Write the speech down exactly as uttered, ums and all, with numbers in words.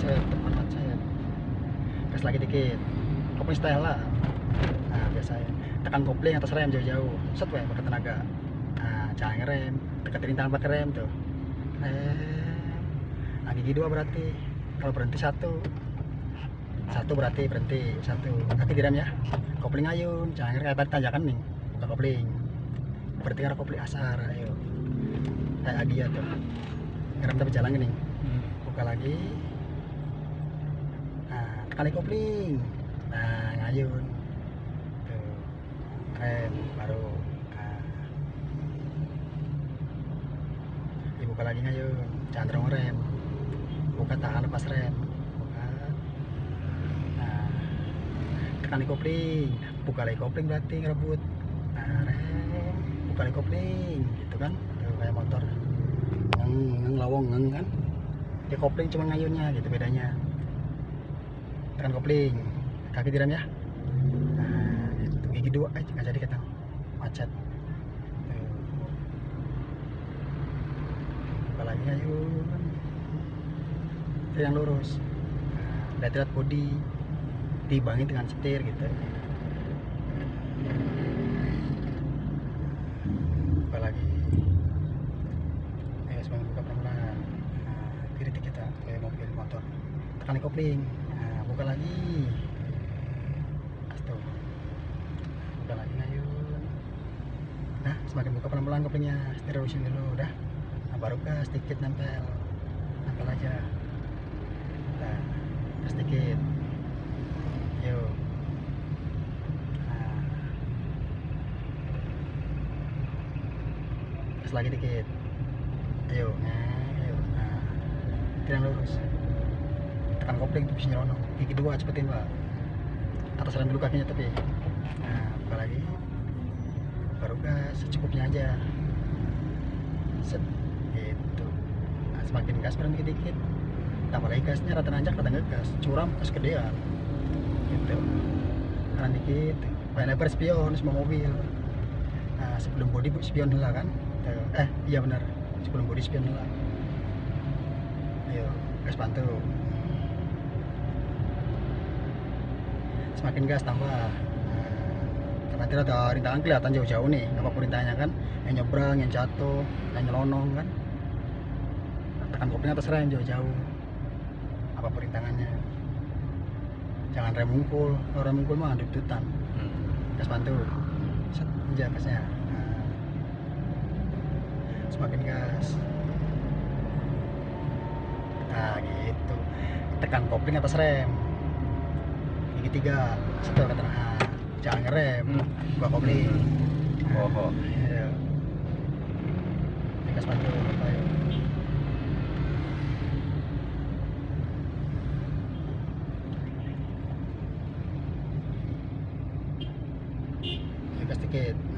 macet, depan macet. Gas lagi dikit, kopling style lah. Nah biasanya tekan kopling atas rem jauh-jauh, set weh pakai tenaga. Nah jangan ngerem, deketin tangan pakai rem tuh. Rem, nah gigi dua berarti. Kalau berhenti satu, satu berarti berhenti satu. Kaki direm ya, kopling ayun, jangan ngerem kayak tanjakan nih, buka kopling. Berarti karena kopling asar, ayo. Kayak Agia tuh, ngerem tapi jalan gini. Buka lagi. Nah, tekan kopling. Nah, ngayun. Tuh. Rem baru. Nah. Dibuka lagi ngayun. Jangan terlalu rem. Buka tahan lepas rem. Buka. Nah. Tekan kopling. Buka lagi kopling berarti ngerebut. Nah, rem. Buka lagi kopling. Gitu kan? Tuh, kayak motor. Ngeng, ngeng lawong ngeng kan? Dia kopling cuma ngayunnya gitu bedanya. Tekan kopling, kaki direm ya. Nah, itu gigi dua aja nggak jadi ketang macet. Buka lagi ngayun, itu yang lurus. Nah, lihat body, dibangin dengan setir gitu. Buka lagi. Ayo semuanya buka pelan-pelan. Kiri kita kayak mobil motor, tekan kopling. Nah, buka lagi, stop, buka lagi ngayun. Nah semakin buka pelan-pelan koplingnya, setir usin dulu udah. Nah baru gas sedikit nempel nempel aja. Nah gas sedikit, yuk. Nah, gas lagi dikit, ayo. Yang lurus, tekan kopling tuh bisa nyelonong. Gigi dua cepetin pak, atas rem dulu kakinya tapi. Nah buka lagi, baru gas secukupnya aja, set gitu. Nah, semakin gas berhenti dikit, tambah lagi gasnya, rata nanjak rata ngegas, curam gas gedean gitu. Kanan dikit, kayak lebar spion semua mobil. Nah sebelum body spion dulu kan, eh iya benar, sebelum body spion dulu. Ayo, gas bantu. Semakin gas tambah. Nah, karena tidak ada rintangan kelihatan jauh-jauh nih. Apapun rintangannya kan, yang nyebrang, yang jatuh, yang nyelonong kan. Tekan kopling atas rem jauh-jauh. Apapun rintangannya. Jangan rem mungkul. Kalau rem mungkul mah ditutan. Gas bantu. Set aja gasnya. Nah, semakin gas. Nah gitu, tekan kopling atas rem, gigi tiga, setel ke tengah, jangan ngerem, buka kopling. Oh, oh. Ayo, gas bantu, ayo. Gas dikit.